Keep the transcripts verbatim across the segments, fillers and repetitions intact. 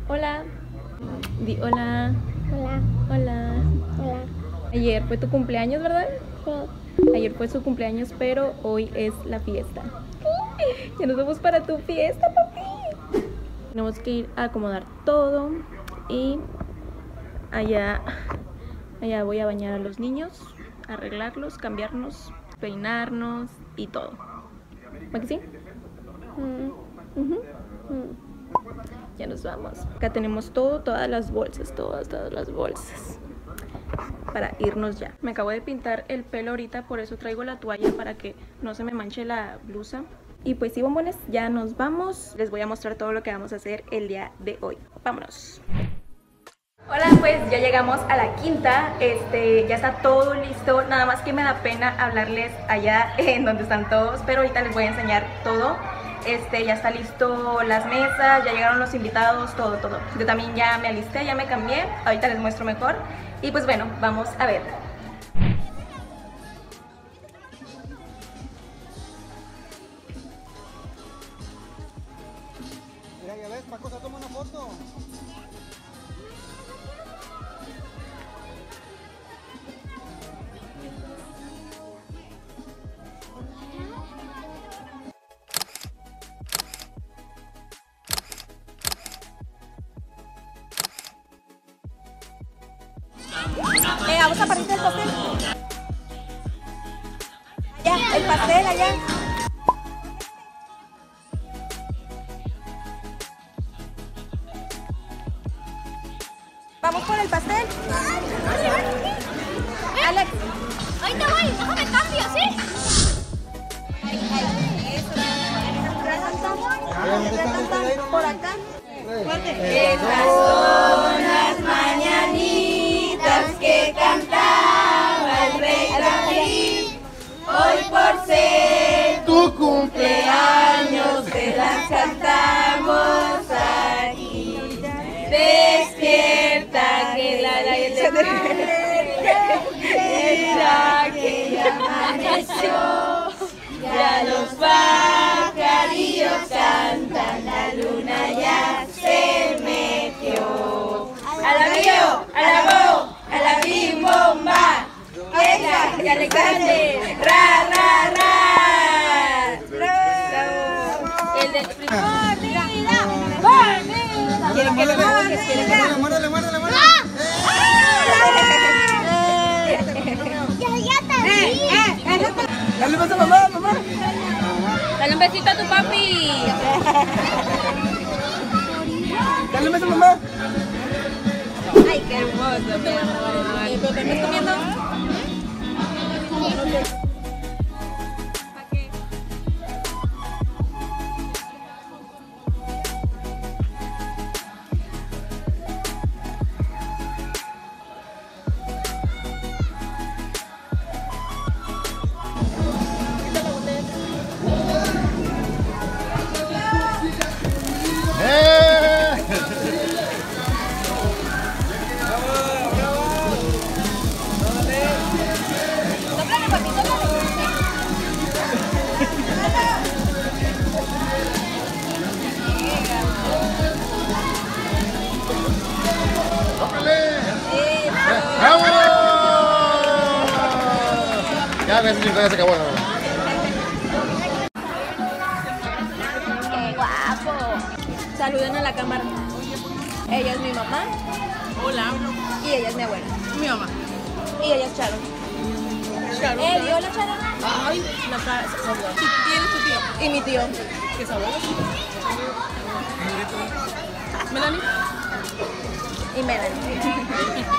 Hola. Di hola. Hola. Hola. Hola. Ayer fue tu cumpleaños, ¿verdad? Sí. Ayer fue su cumpleaños, pero hoy es la fiesta. Ya nos vamos para tu fiesta, papi. Tenemos que ir a acomodar todo y allá, allá voy a bañar a los niños, arreglarlos, cambiarnos, peinarnos y todo. ¿Va que sí? Mm. Uh-huh. Mm. Ya nos vamos. Acá tenemos todo, todas las bolsas, todas, todas las bolsas para irnos ya. Me acabo de pintar el pelo ahorita, por eso traigo la toalla para que no se me manche la blusa. Y pues sí, bombones, ya nos vamos. Les voy a mostrar todo lo que vamos a hacer el día de hoy. Vámonos. Hola, pues ya llegamos a la quinta, este, ya está todo listo, nada más que me da pena hablarles allá en donde están todos, pero ahorita les voy a enseñar todo. Este, ya está listo las mesas, ya llegaron los invitados, todo, todo. Yo también ya me alisté, ya me cambié, ahorita les muestro mejor. Y pues bueno, vamos a ver. Mira, ya ves, Paco se toma una foto. Eh, vamos a partir el pastel. Allá, el pastel allá. Vamos por el pastel. Alex. Ahorita voy, déjame cambio, ¿sí? Por acá. Estas son las mañanitas que cantaba el rey David. Hoy por ser tu cumpleaños te las cantamos aquí. Despierta que la la mira que ya amaneció. Ya los pajarillos cantan, la luna ya se metió. Alabío, alabó, alabim bomba, que ya le cante, ra, ra, ra. El del frijol, mira, quiero que lo mueves, quiero que lo Muérdale, muérdale, muérdale. Ya, ya también. Dale un beso a mamá, mamá. Dale un besito a tu papi. Dale un beso a mamá. Ay, qué hermoso, mi amor. ¿Pero te estás comiendo? Ya ves, ya se acabó. ¡Qué guapo! Saluden a la cámara. Ella es mi mamá. Hola, Y ella es mi abuela. mi mamá. Y ella es Charo. Charo. Eh, ¿y hola, Charo? Ay, la cara se abuelo. ¿Quién es tu tío? Y mi tío. ¿Qué es abuelo? Melanie. Y Melanie.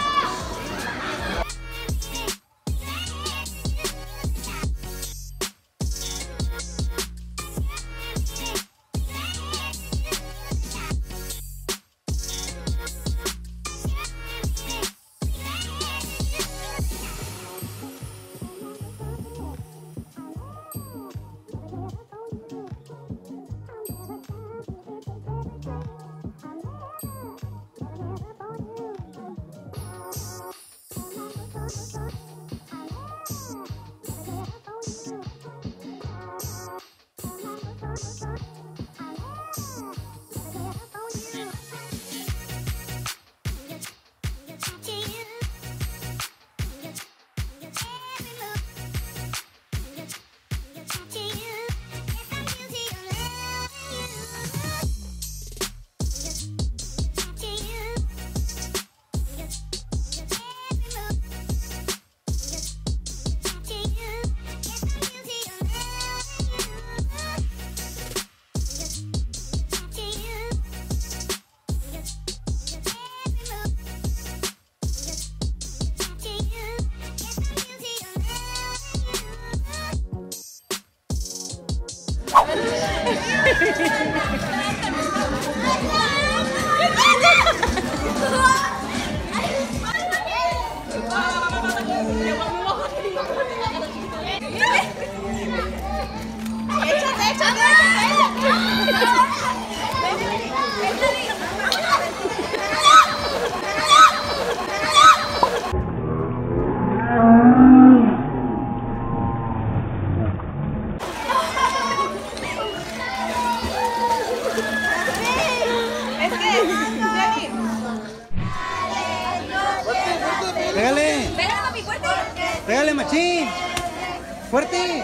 Pégale. Pégale, papi, fuerte. Pégale, machín. Fuerte.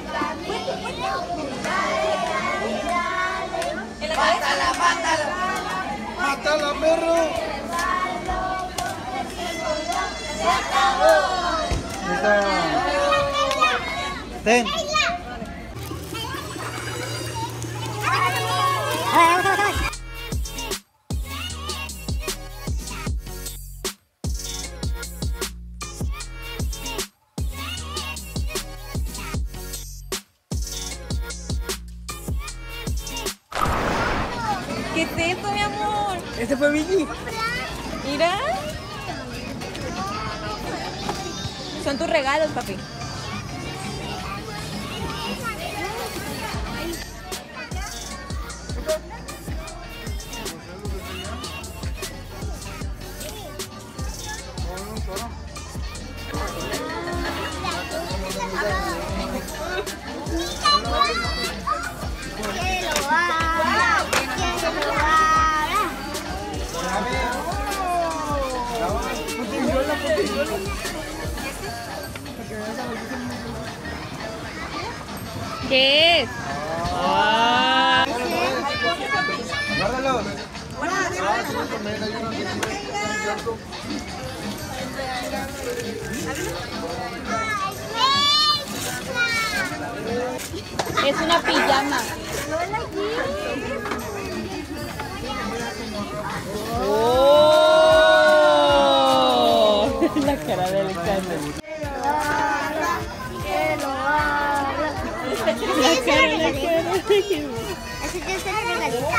En la cabeza. ¡Mátala, perro! Esa. Ten. ¿Qué es esto, mi amor? Este fue Vicky. Mira. Son tus regalos, papi. ¿Qué es? Guárdalo. Es una pijama. Oh, la cara de Alexander. La cara, la cara. Así que se le regalita.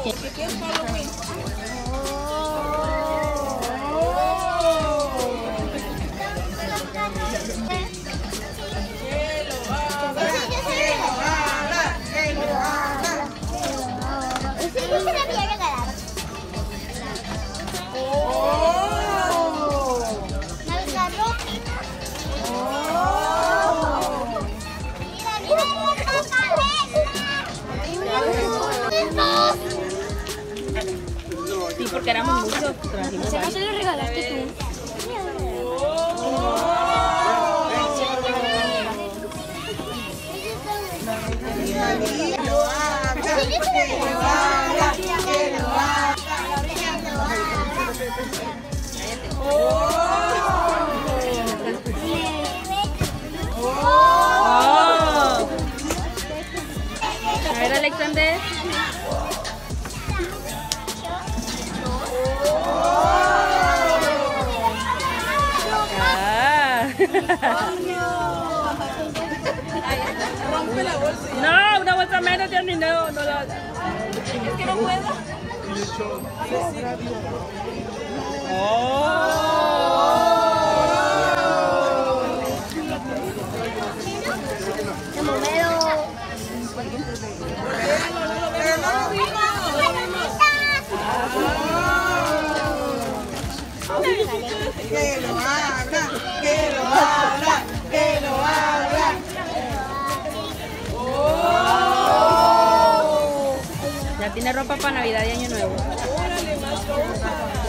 Ese yo se lo había regalado. Navidad. Mira, mira, Sí, porque éramos muchos. Trajimos ¿no se lo regalaste tú? A ver, Alexander. Ah. Rompe la bolsa. No, una bolsa menos, Dios ni no, no la. Es que no puedo. De momento. Pero no lo vimos. Que lo abra, que lo abra, que lo abra. Ya tiene ropa para Navidad y Año Nuevo. Órale, más ropa.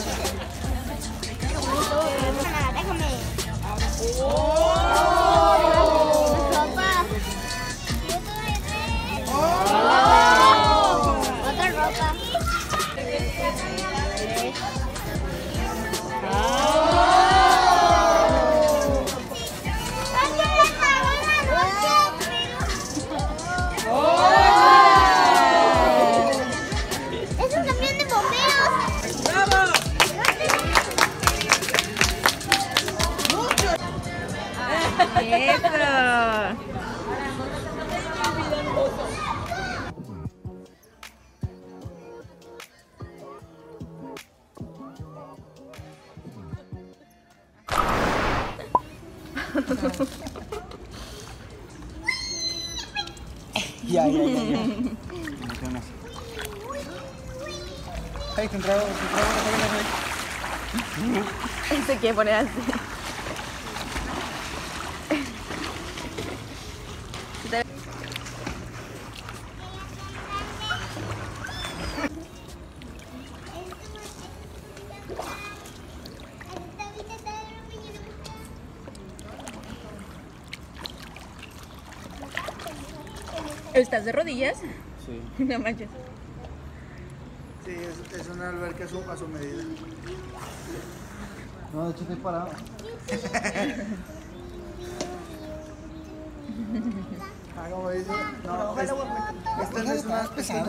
Déjame. Oh. Ropa. Otra ropa. Es un camión de bomberos. ¡Bravo! Eso. Ya, ya, ya, ya. Ay, te entraba, te entraba, Se quiere poner así. ¿Estás de rodillas? Sí. No manches. Sí, es, es una alberca a su, a su medida. No, de hecho estoy parado. Ah, como dice. No, es, esta no es una pesada.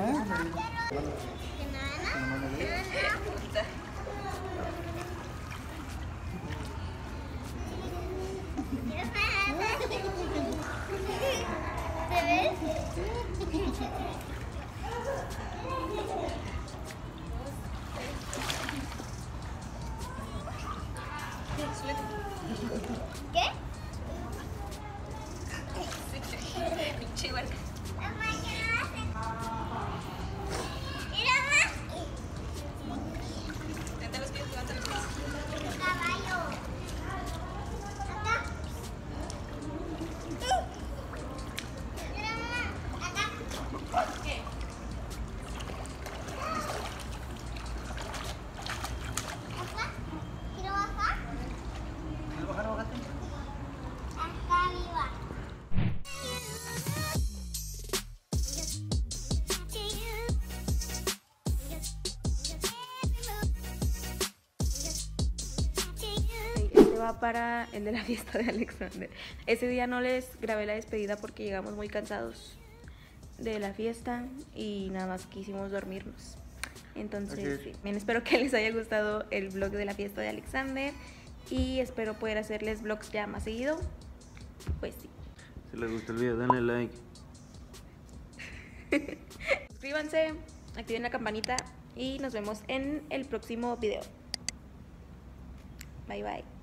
¿Te ves? ¿Qué? Pinche igual. Mamá, ¿qué haces? Mira, mamá. Levanta los pies, levanta los pies. Un caballo. Acá. Mira, mamá. Acá. ¿Qué? Acá. ¿Quiero bajar? ¿Quieres bajar, bájate? Acá arriba. Este va para el de la fiesta de Alexander. Ese día no les grabé la despedida porque llegamos muy cansados de la fiesta y nada más quisimos dormirnos. Entonces, sí, bien, espero que les haya gustado el vlog de la fiesta de Alexander y espero poder hacerles vlogs ya más seguido. Pues sí. Si les gustó el video, denle like. Suscríbanse, activen la campanita y nos vemos en el próximo video. Bye bye.